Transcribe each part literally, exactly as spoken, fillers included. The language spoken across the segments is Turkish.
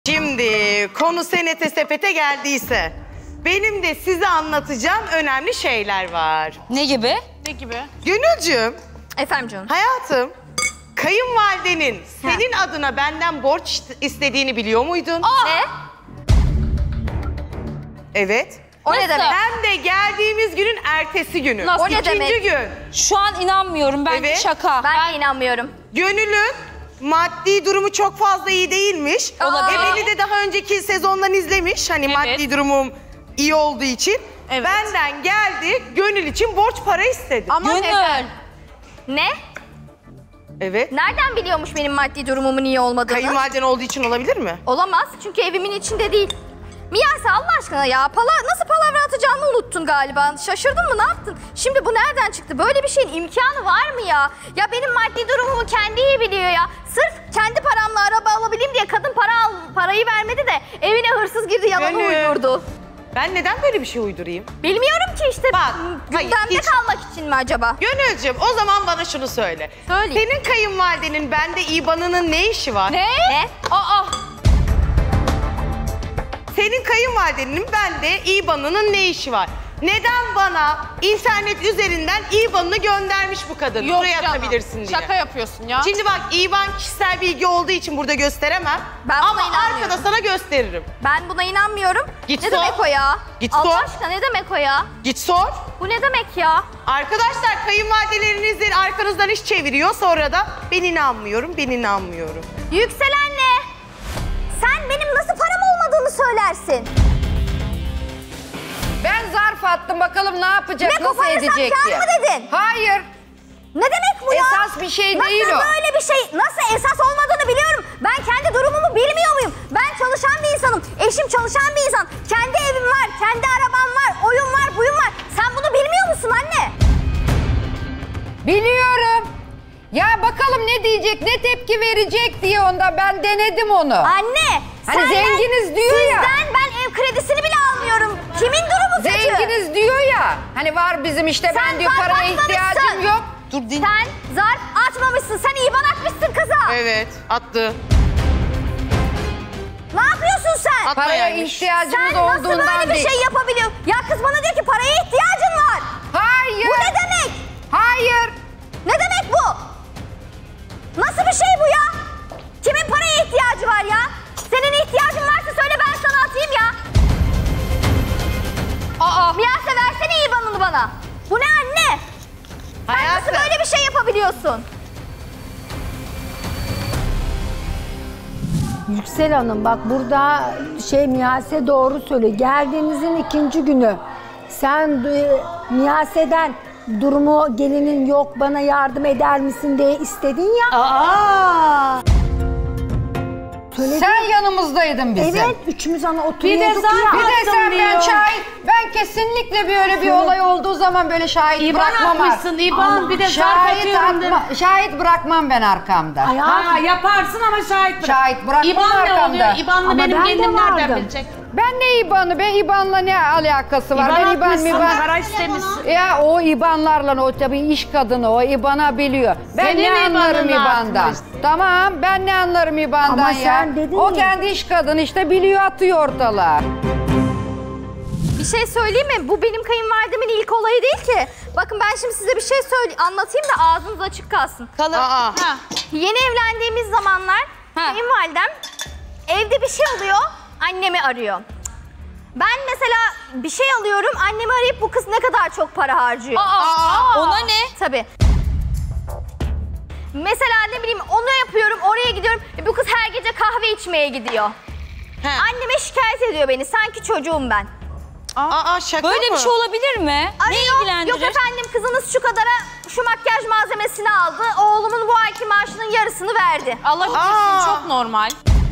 Şimdi konu senete sepete geldiyse benim de size anlatacağım önemli şeyler var. Ne gibi? Ne gibi? Gönülcüğüm. Efendim canım. Hayatım, kayınvalidenin senin ha. adına benden borç istediğini biliyor muydun? Aa. Ne? Evet. O ne demek? Hem de geldiğimiz günün ertesi günü. Nasıl? O ne İkinci demek? gün. Şu an inanmıyorum. Bence Evet. şaka. Ben de inanmıyorum. Gönül'ün maddi durumu çok fazla iyi değilmiş. Olabilir. E beni de daha önceki sezondan izlemiş. Hani Evet. maddi durumum iyi olduğu için. Evet. Benden geldi, Gönül için borç para istedi. Ama Gönül. neden? Ne? Evet. Nereden biliyormuş benim maddi durumumun iyi olmadığını? Kayınvaliden olduğu için olabilir mi? Olamaz çünkü evimin içinde değil. Miyase Allah aşkına ya pala, nasıl palavra atacağını unuttun galiba. Şaşırdın mı, ne yaptın? Şimdi bu nereden çıktı? Böyle bir şeyin imkanı var mı ya? Ya benim maddi durumumu kendi iyi biliyor ya. Sırf kendi paramla araba alabileyim diye kadın para al, parayı vermedi de evine hırsız girdi, yalanı Gönül. uydurdu. Ben neden böyle bir şey uydurayım? Bilmiyorum ki işte. Bak, hayır, gündemde hiç. kalmak için mi acaba? Gönülcüğüm o zaman bana şunu söyle. Söyleyeyim. Senin kayınvalidenin bende İ B A N'ının ne işi var? Ne? Ne? Aa! Senin kayınvalidenin bende İ B A N'ının ne işi var? Neden bana internet üzerinden İ B A N'ını göndermiş bu kadın? Yok Buraya canım. atabilirsin diye. Şaka yapıyorsun ya. Şimdi bak İ B A N kişisel bilgi olduğu için burada gösteremem. Ben buna Ama inanmıyorum. arkada sana gösteririm. Ben buna inanmıyorum. Git ne sor. demek o ya? Git Allah sor. aşkına ne demek o ya? Git sor. Bu ne demek ya? Arkadaşlar kayınvalidelerinizin arkanızdan iş çeviriyor, sonra da ben inanmıyorum, ben inanmıyorum. Yüksel anne! Sen benim nasıl param olmadığını söylersin. Ben zarf attım, bakalım ne yapacak, Ne nasıl koparırsan edecek kâr diye. mı dedin? Hayır. Ne demek bu ya? Esas bir şey değil o. Nasıl böyle bir şey, nasıl esas olmadığını biliyorum. Ben kendi durumumu bilmiyor muyum? Ben çalışan bir insanım, eşim çalışan bir insan. Kendi evim var, kendi arabam var, oyun var, buyum var. Sen bunu bilmiyor musun anne? Biliyorum. Ya bakalım ne diyecek, ne tepki verecek diye onda ben denedim onu. Anne! Hani senden- zenginiz diyor ya. Sizden ben ev kredisini bile almıyorum. Kimin durumu kötü? Zenginiz diyor ya. Hani var bizim işte Sen ben diyor zarf paraya atmamışsın. ihtiyacım yok. Dur din. Sen zarf açmamışsın, sen İ B A N atmışsın kıza. Evet, attı. Ne yapıyorsun sen? Atma Paraya yaymış. ihtiyacımız Sen nasıl olduğundan böyle bir değil. şey yapabiliyorsun? Ya kız bana diyor ki paraya ihtiyacın var. Hayır. Bu ne demek? Hayır. Ne demek bu? Nasıl bir şey bu ya? Kimin paraya ihtiyacı var ya? Senin ihtiyacın varsa söyle ben sana atayım ya. Aa! Miyase versene İ B A N'ını bana. Bu ne anne? Sen Hayatım. nasıl böyle bir şey yapabiliyorsun? Yüksel Hanım bak burada şey Miyase doğru söylüyor. Geldiğinizin ikinci günü sen e, Miyase'den durumu gelinin yok bana yardım eder misin diye istedin ya. Aa! Söyledin. Sen yanımızdaydın bizim. Evet üçümüz ana oturuyorduk Bir de ya. zarf Bir de sen ben diyor. şahit, ben kesinlikle böyle bir olay olduğu zaman böyle şahit İ B A N bırakmam. atmışsın, İ B A N Ama bir de zarf şahit atıyorum dedim. atma- Şahit bırakmam ben arkamda. Hayatım, Ha yaparsın ama şahit bırak. Şahit bırakmam İ B A N ne arkamda. oluyor? İ B A N'la Ama benim ben de gelinim nereden vardım. bilecek? Ben ne İ B A N'ı be? İ B A N'la ne alakası var? İ B A N ben İ B A N, atmışsın, İ B A N. para istemişsin. Ya o İ B A N'larla o tabii iş kadını o İ B A N'ı biliyor. Ben Senin ne İ B A anlarım İ B N'ını A N'dan? atmış. Tamam ben ne anlarım İ B A N'dan Ama ya? sen dedin o ya. kendi iş kadını işte biliyor atıyor ortalığa. Bir şey söyleyeyim mi? Bu benim kayınvalidemin ilk olayı değil ki. Bakın ben şimdi size bir şey söyle anlatayım da ağzınız açık kalsın. Kalın. Aa! Ha. Yeni evlendiğimiz zamanlar Ha. kayınvalidem evde bir şey oluyor, annemi arıyor. Ben mesela bir şey alıyorum, annemi arayıp bu kız ne kadar çok para harcıyor. Aa, ona ne? Tabii. Mesela ne bileyim onu yapıyorum, oraya gidiyorum. E, bu kız her gece kahve içmeye gidiyor. He. Anneme şikayet ediyor beni, sanki çocuğum ben. Aa, şaka Böyle mı? bir şey olabilir mi? Ne Arıyor, ilgilendirir? yok efendim kızınız şu kadara şu makyaj malzemesini aldı, oğlumun bu ayki maaşının yarısını verdi. Allah Aa. korusun çok normal.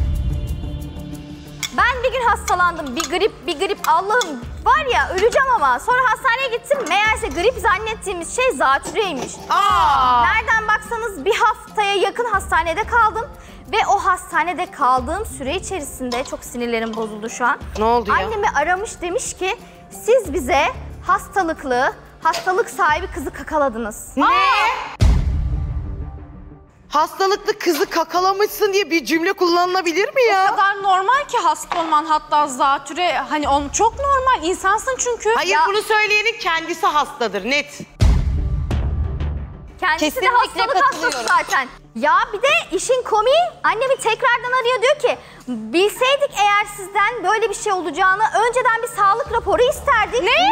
Ben bir gün hastalandım, bir grip, bir grip. Allah'ım var ya öleceğim ama. Sonra hastaneye gittim, meğerse grip zannettiğimiz şey zatürreymiş. Aa! Nereden baksanız bir haftaya yakın hastanede kaldım. Ve o hastanede kaldığım süre içerisinde, çok sinirlerim bozuldu şu an. Ne oldu ya? Annemi aramış, demiş ki siz bize hastalıklı, hastalık sahibi kızı kakaladınız. Ne? hastalıklı kızı kakalamışsın diye bir cümle kullanılabilir mi ya? O kadar normal ki hasta olman, hatta zatüre, hani on çok normal. İnsansın çünkü. Hayır, Ya- bunu söyleyenin kendisi hastadır, net. Kendisi de Kesinlikle hastalık hastası katılıyorum. zaten. Ya bir de işin komiği annemi tekrardan arıyor, diyor ki bilseydik eğer sizden böyle bir şey olacağını önceden bir sağlık raporu isterdik. Ne?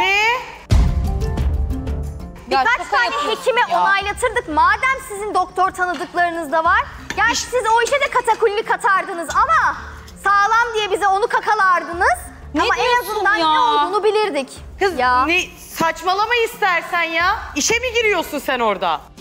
Ya Birkaç şaka tane yapıyorsun hekime ya. onaylatırdık. Madem sizin doktor tanıdıklarınız da var. Yani siz o işe de katakulli katardınız ama sağlam diye bize onu kakalardınız. Ne ama en diyorsun azından ya? ne olduğunu bilirdik. Kız ya. ne saçmalama istersen ya. İşe mi giriyorsun sen orada?